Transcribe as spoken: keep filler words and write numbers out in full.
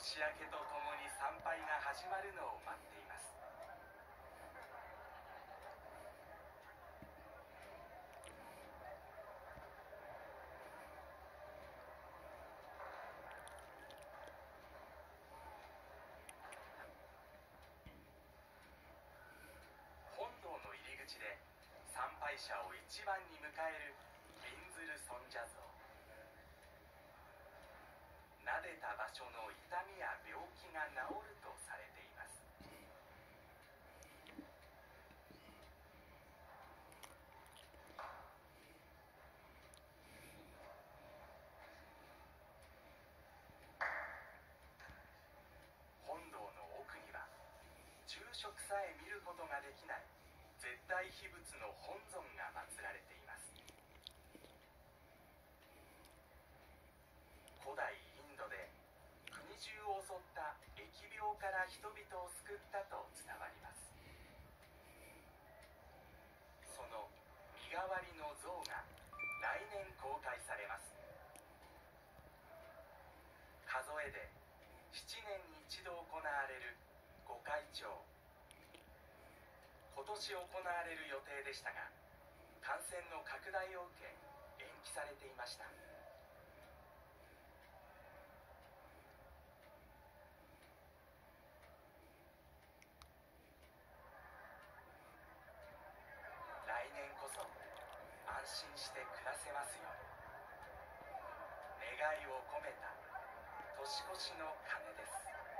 年明けとともに参拝が始まるのを待っています。本堂の入り口で参拝者を一番に迎えるびんずる尊者像。撫でた場所の痛みや病気が治るとされています。本堂の奥には住職さえ見ることができない絶対秘仏の本尊が祀られています。古代インドで国中を襲った疫病から人々を救ったと伝わります。その身代わりの像が来年公開されます。数えでしちねんに一度行われる御開帳。今年行われる予定でしたが、感染の拡大を受け延期されていました。来年こそ安心して暮らせますように。願いを込めた年越しの鐘です。